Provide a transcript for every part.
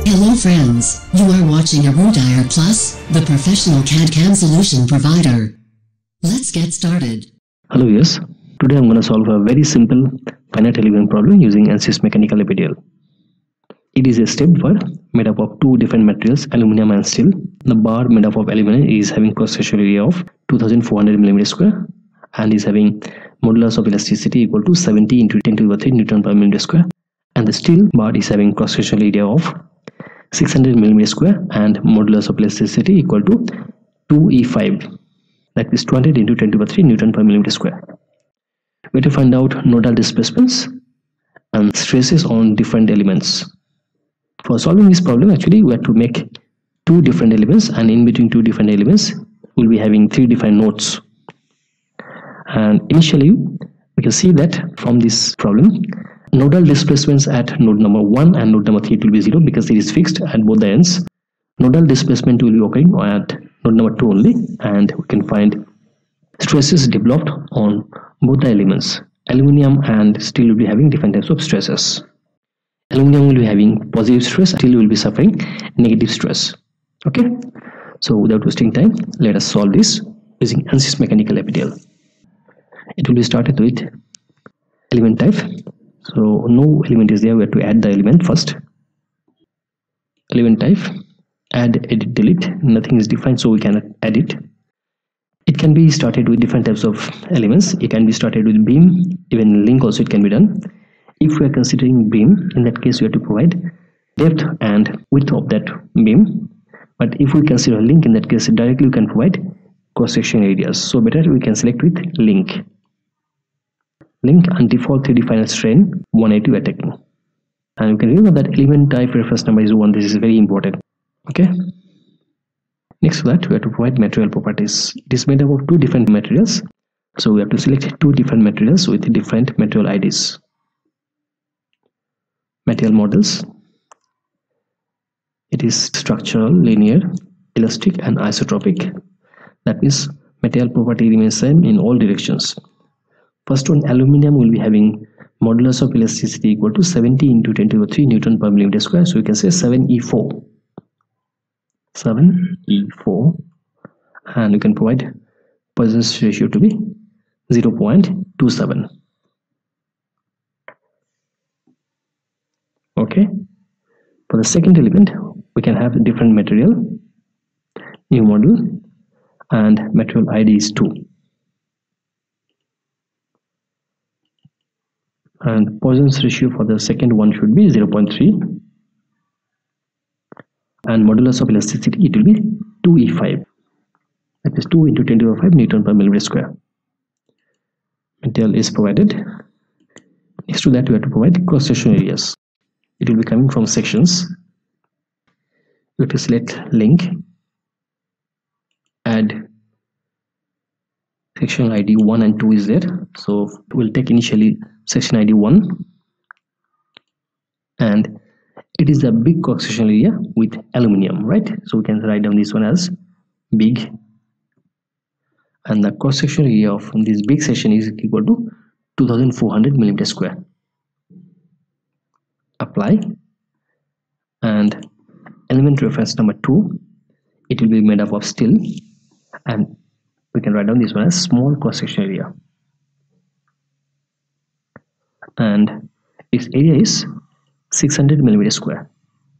Hello friends, you are watching ERUDIRE Plus, the professional CAD/CAM solution provider. Let's get started. Hello yes, today I'm going to solve a very simple finite element problem using ANSYS Mechanical APDL. It is a step bar made up of two different materials, aluminum and steel. The bar made up of aluminum is having cross-sectional area of 2400 mm² and is having modulus of elasticity equal to 70 into 10 to the 3 Newton per mm², and the steel bar is having cross-sectional area of 600 mm² and modulus of elasticity equal to 2E5, that is 200 into 10 to the 3 Newton per mm². We have to find out nodal displacements and stresses on different elements. For solving this problem, actually we have to make two different elements, and in between two different elements we'll be having three different nodes. And initially we can see that from this problem, nodal displacements at node number 1 and node number 3 will be 0 because it is fixed at both the ends. Nodal displacement will be occurring at node number 2 only, and we can find stresses developed on both the elements. Aluminum and steel will be having different types of stresses. Aluminum will be having positive stress, steel will be suffering negative stress. Okay, so without wasting time, let us solve this using ANSYS Mechanical APDL. It will be started with element type. So no element is there, we have to add the element first. Element type, add, edit, delete, nothing is defined so we cannot add it. It can be started with different types of elements. It can be started with beam, even link also it can be done. If we are considering beam, in that case we have to provide depth and width of that beam. But if we consider link, in that case directly we can provide cross-section areas. So better we can select with link. Link and default 3D final strain 180 we are taking. And you can remember that element type reference number is 1. This is very important. Okay. Next to that we have to provide material properties. It is made up of two different materials. So we have to select two different materials with different material IDs. Material models. It is structural, linear, elastic and isotropic. That means material property remains same in all directions. First one, aluminum will be having modulus of elasticity equal to 70 into 10 to the 3 Newton per mm². So we can say 7E4. 7E4. And we can provide Poisson's ratio to be 0.27. Okay. For the second element, we can have a different material, new model, and material ID is 2. And Poisson's ratio for the second one should be 0.3, and modulus of elasticity it will be 2E5, that is 2 into 10 to the 5 Newton per mm². Material is provided. Next to that we have to provide cross-section areas. It will be coming from sections. We have to select link, add section ID 1 and 2 is there, so we'll take initially section ID 1, and it is a big cross-section area with aluminum, right? So we can write down this one as big, and the cross-section area of this big section is equal to 2400 mm². Apply, and element reference number 2, it will be made up of steel, and we can write down this one as small cross-section area, and its area is 600 mm².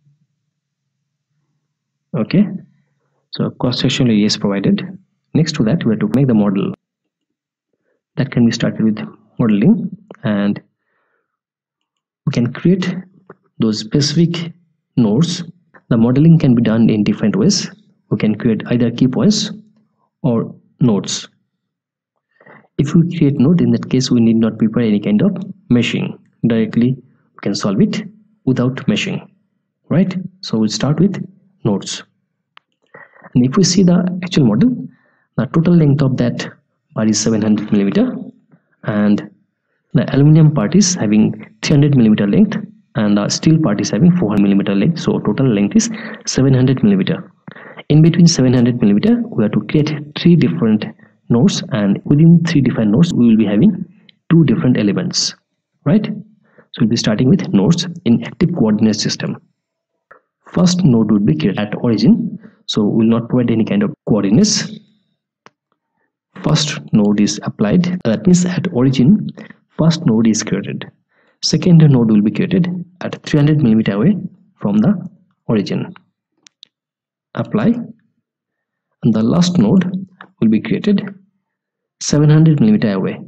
Okay, so cross-section area is provided. Next to that we have to make the model. That can be started with modeling, and we can create those specific nodes. The modeling can be done in different ways. We can create either key points or nodes. If we create node, in that case we need not prepare any kind of meshing. Directly we can solve it without meshing, right? So we'll start with nodes. And if we see the actual model, the total length of that bar is 700 mm, and the aluminum part is having 300 mm length, and the steel part is having 400 mm length. So total length is 700 mm. In between 700 mm we have to create three different nodes, and within three different nodes we will be having two different elements, right? So we'll be starting with nodes in active coordinate system. first node would be created at origin, so we will not provide any kind of coordinates. First node is applied, that means at origin first node is created. Second node will be created at 300 mm away from the origin. Apply, and the last node will be created 700 mm away.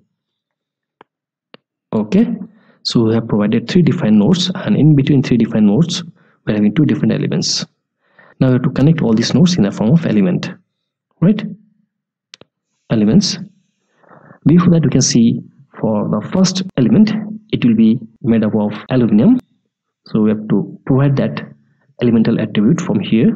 Okay, so we have provided 3 defined nodes, and in between 3 defined nodes we are having 2 different elements. Now we have to connect all these nodes in the form of element, right? Elements. Before that, we can see for the first element it will be made up of aluminum, so we have to provide that elemental attribute from here.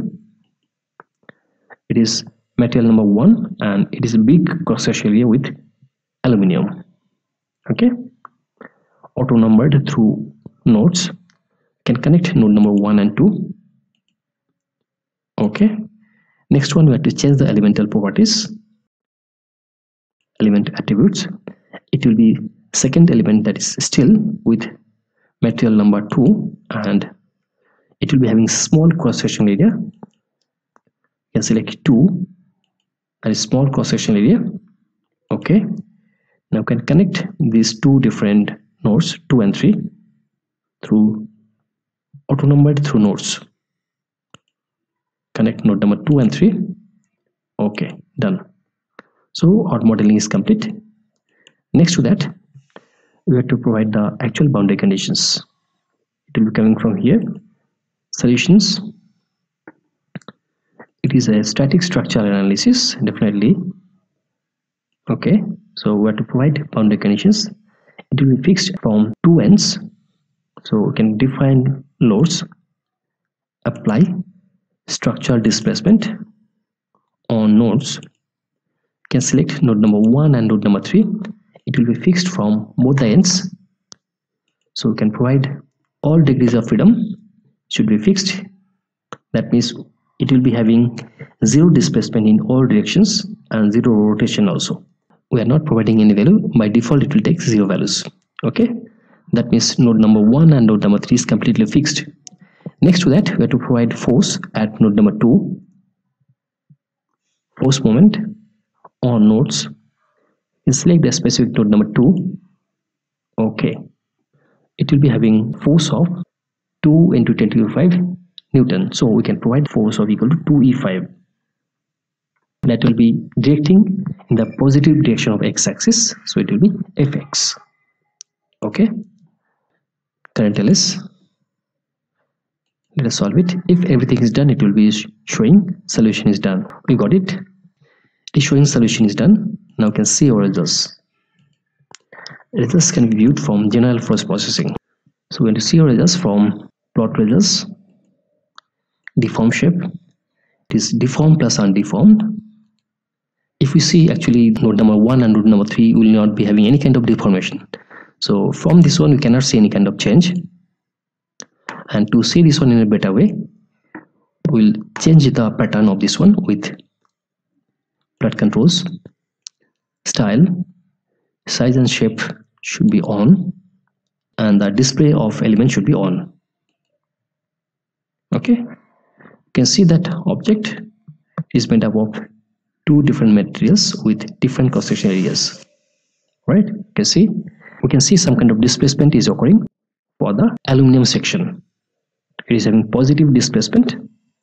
It is material number 1 and it is a big cross section area with aluminum. Okay, auto numbered through nodes, can connect node number 1 and 2. Okay, next one we have to change the elemental properties, element attributes. It will be second element that is still with material number 2, and it will be having small cross section area. You can select 2, that is small cross section area. Okay, now you can connect these 2 different nodes 2 and 3 through auto numbered through nodes. Connect node number 2 and 3. Okay, done. So our modeling is complete. Next to that, we have to provide the actual boundary conditions. It will be coming from here, solutions. It is a static structural analysis, definitely. Okay, so we have to provide boundary conditions. It will be fixed from 2 ends, so we can define loads, apply structural displacement on nodes. You can select node number 1 and node number 3. It will be fixed from both the ends, so we can provide all degrees of freedom should be fixed. That means it will be having 0 displacement in all directions and 0 rotation also. We are not providing any value. By default it will take 0 values. Okay, that means node number 1 and node number 3 is completely fixed. Next to that, we have to provide force at node number 2, force moment on nodes. You select the specific node number 2. Okay, it will be having force of 2 into 10 to the 5 Newton, so we can provide force of equal to 2E5. That will be directing in the positive direction of x-axis, so it will be Fx. Okay, current LS. Let us solve it. If everything is done, it will be showing solution is done. We got it. It is showing solution is done. Now you can see our results. Results can be viewed from general force processing. So we're going to see our results from plot results. Deform shape. It is deformed plus undeformed. If we see actually node number 1 and node number 3 will not be having any kind of deformation. So from this one we cannot see any kind of change. And to see this one in a better way, we'll change the pattern of this one with plot controls. Style, size and shape should be on, and the display of elements should be on. Okay, you can see that object is made up of 2 different materials with different cross-section areas. Right, you can see we can see some kind of displacement is occurring for the aluminum section. It is having positive displacement.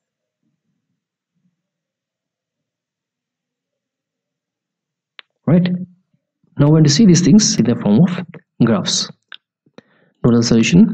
Right, now we're going to see these things in the form of graphs. Nodal solution,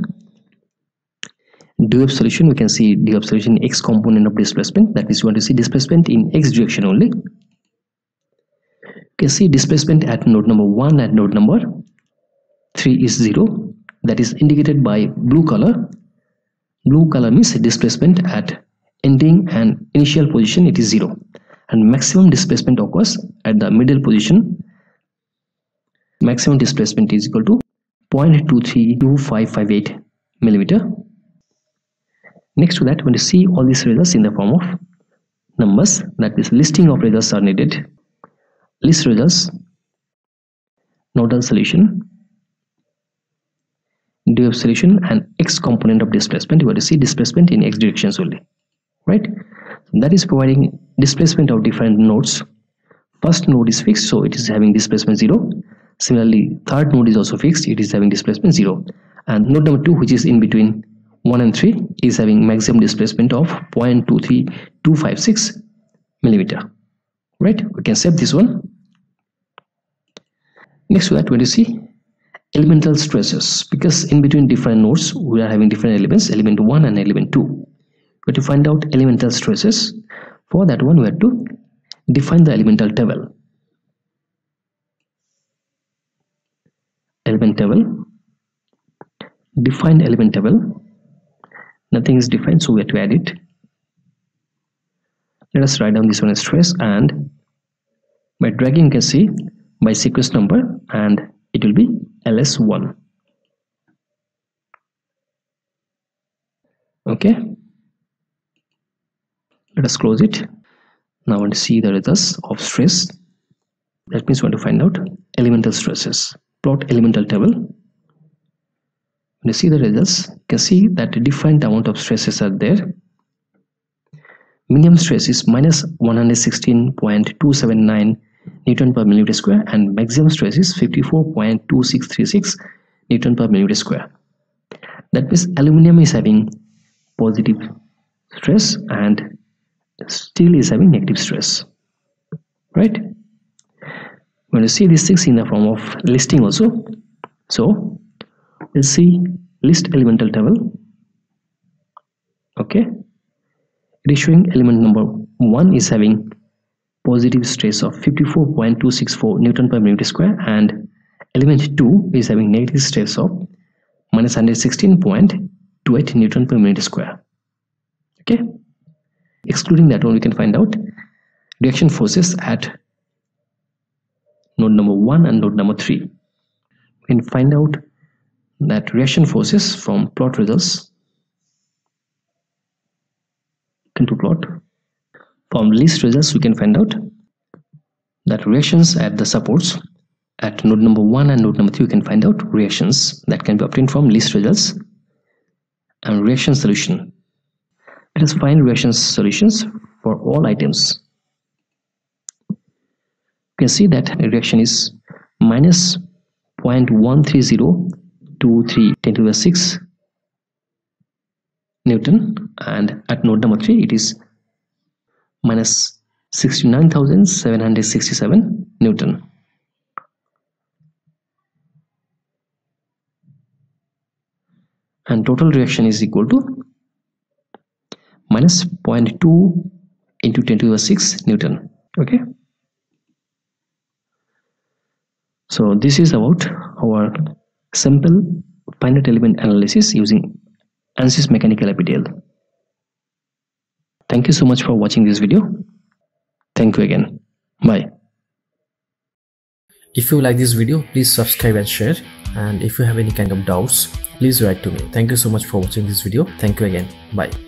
DOF solution. We can see DOF solution x component of displacement, that is we want to see displacement in x direction only. You can see displacement at node number 1 and node number 3 is 0, that is indicated by blue color. Blue color means displacement at ending and initial position it is 0, and maximum displacement occurs at the middle position. Maximum displacement is equal to 0.232558 millimeter. Next to that, when you see all these results in the form of numbers, that is listing of results are needed. List results, nodal solution, do you have solution and x component of displacement? You have to see displacement in x directions only, right? That is providing displacement of different nodes. First node is fixed, so it is having displacement 0. Similarly, third node is also fixed, it is having displacement 0. And node number 2, which is in between 1 and 3, is having maximum displacement of 0.23256 millimeter. Right? We can save this one. Next to that, we will see elemental stresses, because in between different nodes we are having different elements, element 1 and element 2. We have to find out elemental stresses. For that one, we have to define the elemental table. Element table. Define element table. Nothing is defined, so we have to add it. Let us write down this one as stress, and by dragging you can see by sequence number, and it will be LS1. Okay, let us close it. Now I want to see the results of stress. That means we want to find out elemental stresses. Plot elemental table. When you see the results, you can see that a different amount of stresses are there. Minimum stress is minus 116.279 Newton per millimeter square, and maximum stress is 54.2636 Newton per millimeter square. That means aluminum is having positive stress and steel is having negative stress, right? When you see these things in the form of listing also, so we'll see list elemental table. Okay, it is showing element number 1 is having positive stress of 54.264 Newton per millimeter square, and element 2 is having negative stress of minus 116.28 Newton per millimeter square. Okay, excluding that one, we can find out reaction forces at node number 1 and node number 3. We can find out that reaction forces from plot results. Into plot. From list results, we can find out that reactions at the supports at node number 1 and node number 3. We can find out reactions that can be obtained from list results and reaction solution. Let us find reaction solutions for all items. You can see that reaction is minus 0.13023 10 to the 6 Newton, and at node number 3 it is minus 69,767 Newton. And total reaction is equal to minus 0.2 into 10 to the 6 Newton. Okay. So this is about our simple finite element analysis using ANSYS Mechanical APDL. Thank you so much for watching this video. Thank you again. Bye. If you like this video, please subscribe and share. And if you have any kind of doubts, please write to me. Thank you so much for watching this video. Thank you again. Bye.